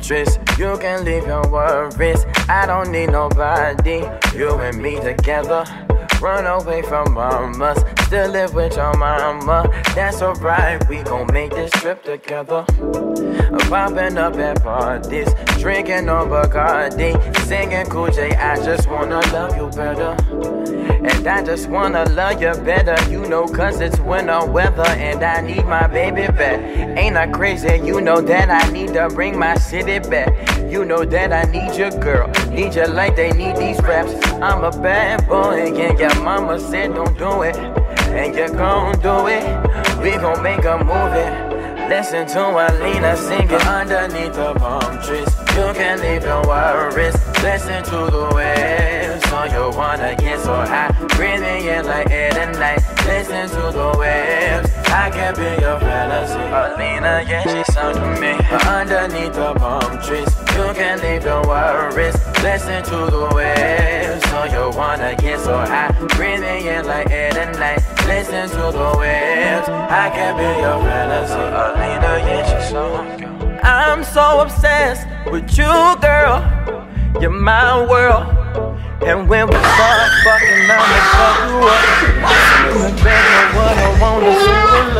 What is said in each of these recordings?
stress. You can leave your worries. I don't need nobody. You and me together. Run away from mamas. Still live with your mama. That's alright, we gon' make this trip together. Popping up at parties, drinking on Bacardi, singing Cool J. I just wanna love you better. And I just wanna love you better, you know, cause it's winter weather and I need my baby back. Ain't I crazy? You know that I need to bring my city back. You know that I need your girl, need you like they need these raps. I'm a bad boy and your mama said don't do it, and you gon' do it. We gon' make a movie. Listen to Alina singing underneath the palm trees. You can leave your worries. Listen to the waves. So you wanna get so high, breathing in like air and light. Listen to the waves. I can be your fantasy. Alina, yeah, she sung to me underneath the palm trees. You can leave your worries. Listen to the waves. So you wanna get so high, breathing in like air and light. Listen to the waves. I can be your fantasy. Alina, yeah, she sung. I'm so obsessed with you, girl. You're my world. And when we start fucking, I'ma fuck you up. You better what I wanna see, I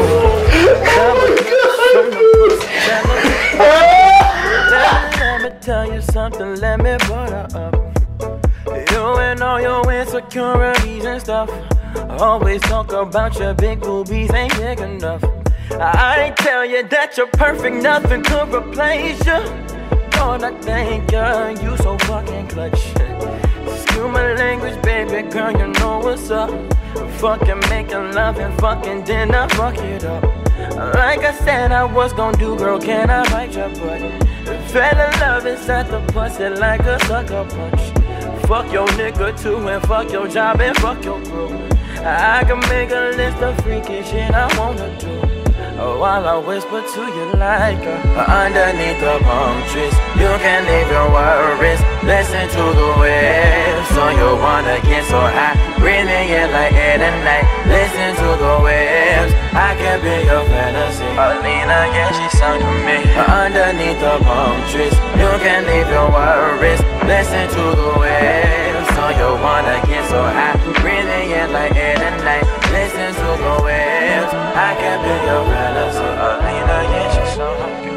love you. Let me tell you something, let me butter up. You and all your insecurities and stuff. Always talk about your big boobies ain't big enough. I tell you that you're perfect, nothing could replace you. Lord, I thank you, you so fucking clutch. Excuse my language, baby girl, you know what's up. Fucking making love and fucking dinner, fuck it up. Like I said I was gonna do, girl, can I bite your butt? Fell in love inside the pussy like a sucker punch. Fuck your nigga too, and fuck your job, and fuck your crew. I can make a list of freaky shit I wanna do. While I whisper to you like underneath the palm trees. You can leave your worries. Listen to the waves. So you wanna get so high, breathing in like air and light. Listen to the waves. I can be your fantasy. Alina, yeah, she sung to me underneath the palm trees. You can leave your worries. Listen to the waves. So you wanna get so high, breathing in like air and light. Listen to the waves. I can be your fantasy. Alina, yeah, she's so hungry.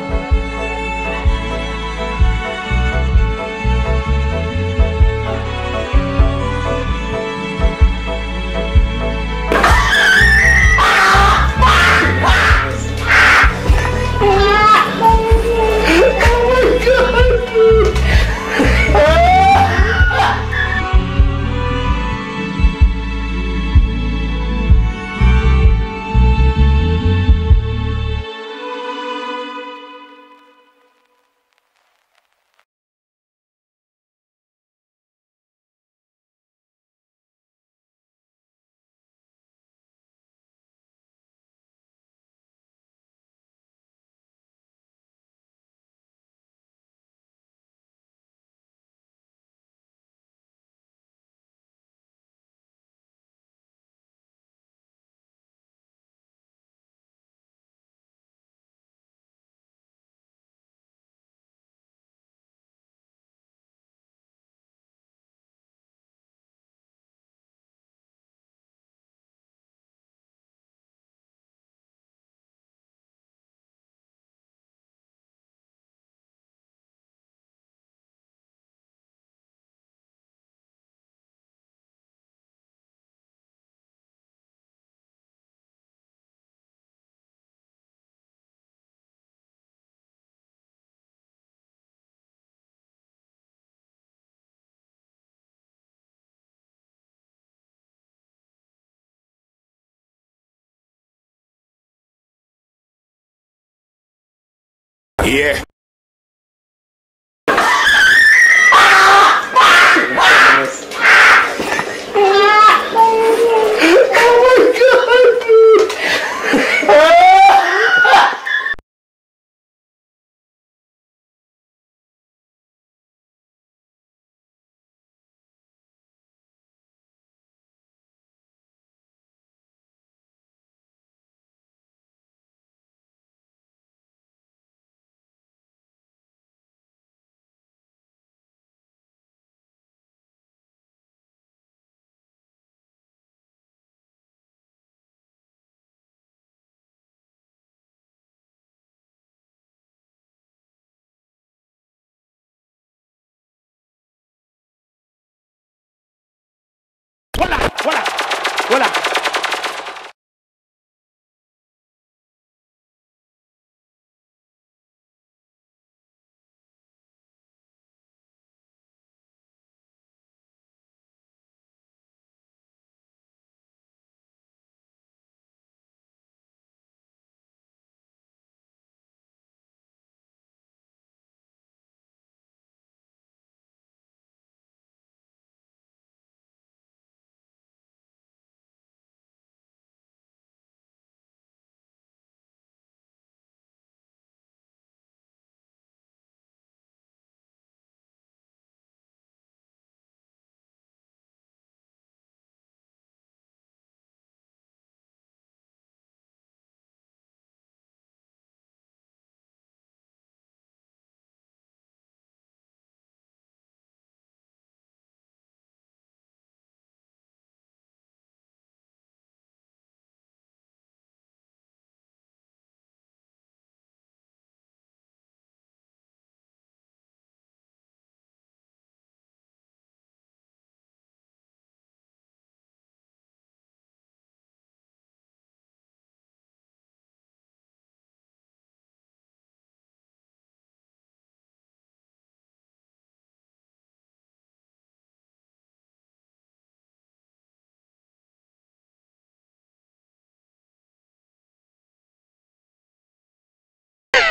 Yeah.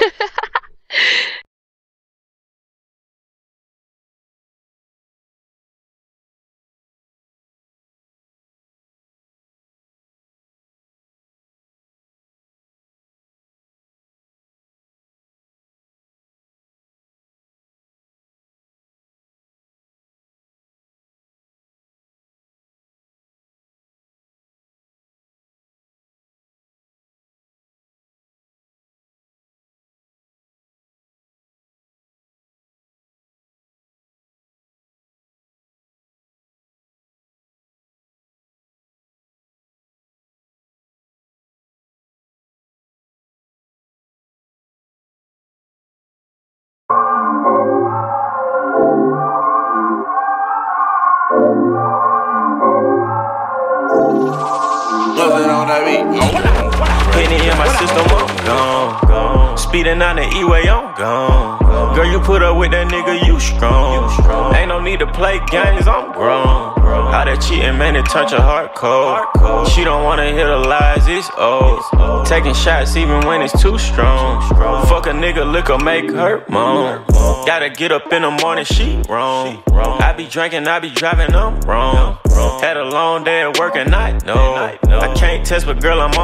Nothing on that beat. Penny in my system, I'm gone. Speeding on the E-way, I'm gone. Girl, you put up with that nigga, you strong. Ain't no need to play games, I'm grown. How that cheating, man, it turned your heart cold. She don't wanna hear the lies, it's old. Taking shots even when it's too strong. Fuck a nigga, liquor make her moan. Gotta get up in the morning, she wrong. I be drinking, I be driving, I'm wrong. Had a long day at work and I know I can't test, but girl, I'm on.